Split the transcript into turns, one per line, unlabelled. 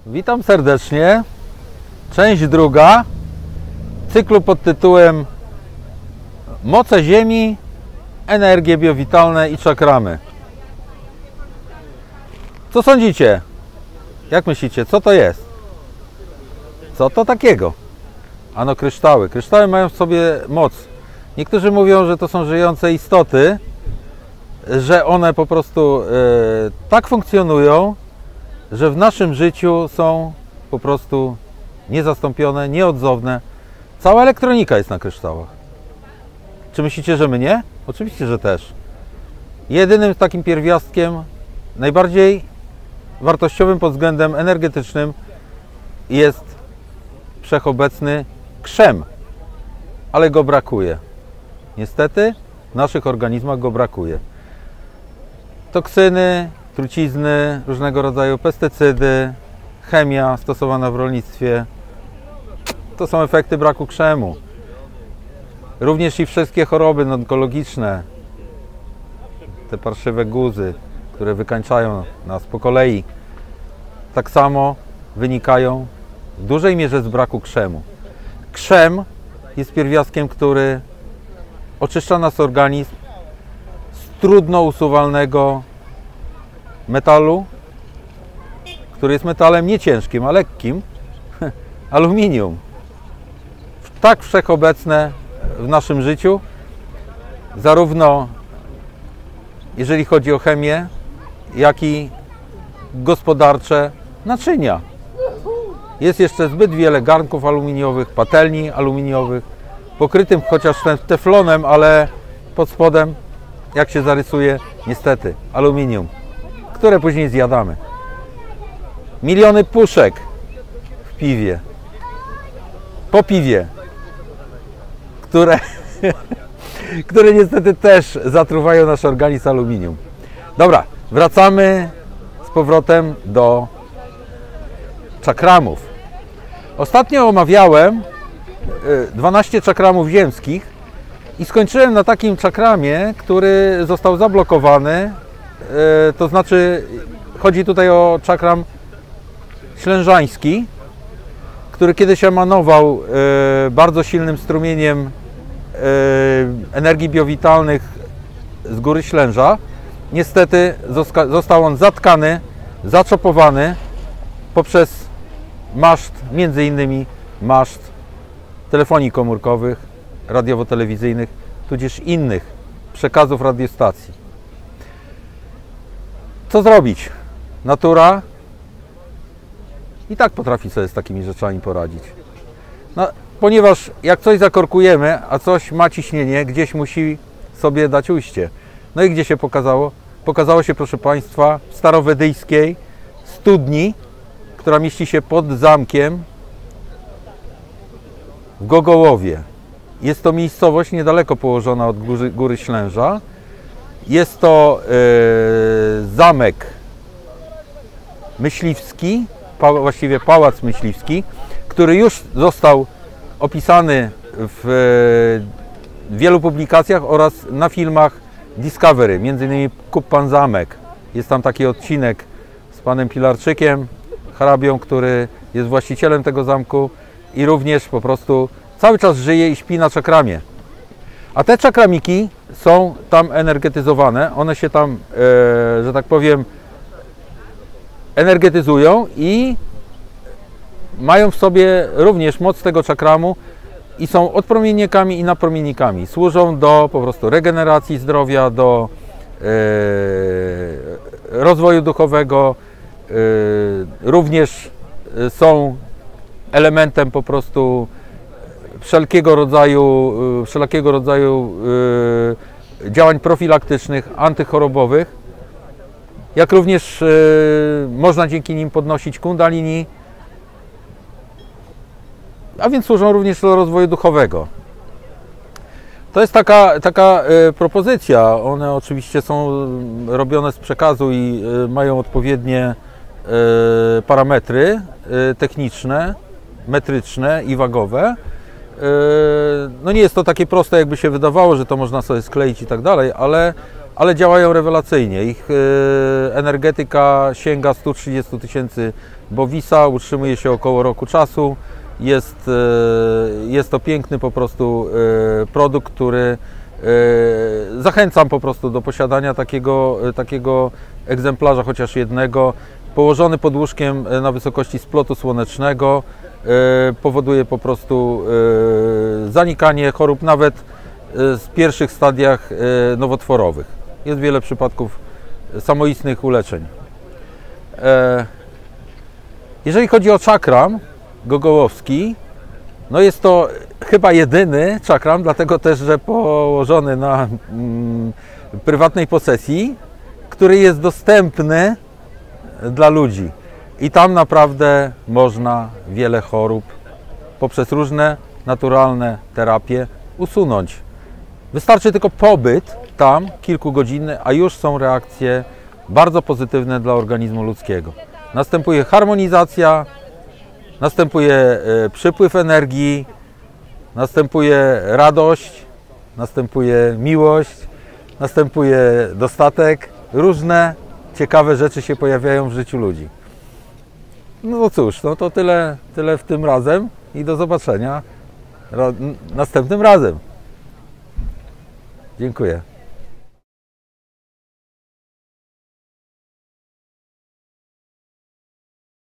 Witam serdecznie. Część druga cyklu pod tytułem Moce Ziemi, energie biowitalne i czakramy. Co sądzicie? Jak myślicie, co to jest? Co to takiego? Ano kryształy. Kryształy mają w sobie moc. Niektórzy mówią, że to są żyjące istoty, że one po prostu tak funkcjonują, że w naszym życiu są po prostu niezastąpione, nieodzowne. Cała elektronika jest na kryształach. Czy myślicie, że my nie? Oczywiście, że też. Jedynym takim pierwiastkiem, najbardziej wartościowym pod względem energetycznym jest wszechobecny krzem, ale go brakuje. Niestety w naszych organizmach go brakuje. Toksyny, trucizny, różnego rodzaju pestycydy, chemia stosowana w rolnictwie to są efekty braku krzemu. Również i wszystkie choroby onkologiczne, te parszywe guzy, które wykańczają nas po kolei, tak samo wynikają w dużej mierze z braku krzemu. Krzem jest pierwiastkiem, który oczyszcza nasz organizm z trudno usuwalnego metalu, który jest metalem nie ciężkim, a lekkim, aluminium. Tak wszechobecne w naszym życiu, zarówno jeżeli chodzi o chemię, jak i gospodarcze naczynia. Jest jeszcze zbyt wiele garnków aluminiowych, patelni aluminiowych, pokrytym chociaż teflonem, ale pod spodem, jak się zarysuje, niestety aluminium, które później zjadamy. Miliony puszek w piwie, po piwie, które niestety też zatruwają nasz organizm aluminium. Dobra, wracamy z powrotem do czakramów. Ostatnio omawiałem 12 czakramów ziemskich i skończyłem na takim czakramie, który został zablokowany. To znaczy, chodzi tutaj o czakram ślężański, który kiedyś emanował bardzo silnym strumieniem energii biowitalnych z góry Ślęża. Niestety został on zatkany, zaczopowany poprzez maszt, między innymi maszt telefonii komórkowych, radiowo-telewizyjnych, tudzież innych przekazów radiostacji. Co zrobić? Natura i tak potrafi sobie z takimi rzeczami poradzić. No, ponieważ jak coś zakorkujemy, a coś ma ciśnienie, gdzieś musi sobie dać ujście. No i gdzie się pokazało? Pokazało się, proszę Państwa, w starowedyjskiej studni, która mieści się pod zamkiem w Gogołowie. Jest to miejscowość niedaleko położona od góry Ślęża. Jest to zamek myśliwski, właściwie pałac myśliwski, który już został opisany w wielu publikacjach oraz na filmach Discovery, między innymi Kup Pan Zamek. Jest tam taki odcinek z panem Pilarczykiem, hrabią, który jest właścicielem tego zamku i również po prostu cały czas żyje i śpi na czakramie. A te czakramiki są tam energetyzowane, one się tam, że tak powiem, energetyzują i mają w sobie również moc tego czakramu i są odpromiennikami i napromiennikami. Służą do po prostu regeneracji zdrowia, do rozwoju duchowego, również są elementem po prostu wszelkiego rodzaju działań profilaktycznych, antychorobowych, jak również można dzięki nim podnosić kundalini, a więc służą również do rozwoju duchowego. To jest taka propozycja. One oczywiście są robione z przekazu i mają odpowiednie parametry techniczne, metryczne i wagowe. No nie jest to takie proste, jakby się wydawało, że to można sobie skleić i tak dalej, ale ale działają rewelacyjnie. Ich energetyka sięga 130 000 bowisa, utrzymuje się około roku czasu. Jest to piękny po prostu produkt, który zachęcam po prostu do posiadania takiego egzemplarza, chociaż jednego. Położony pod łóżkiem na wysokości splotu słonecznego powoduje po prostu zanikanie chorób nawet w pierwszych stadiach nowotworowych. Jest wiele przypadków samoistnych uleczeń. Jeżeli chodzi o czakram gogołowski, no jest to chyba jedyny czakram, dlatego też, że położony na prywatnej posesji, który jest dostępny dla ludzi. I tam naprawdę można wiele chorób poprzez różne naturalne terapie usunąć. Wystarczy tylko pobyt tam kilkugodzinny, a już są reakcje bardzo pozytywne dla organizmu ludzkiego. Następuje harmonizacja, następuje przypływ energii, następuje radość, następuje miłość, następuje dostatek. Różne ciekawe rzeczy się pojawiają w życiu ludzi. No cóż, no to tyle w tym razem i do zobaczenia następnym razem. Dziękuję.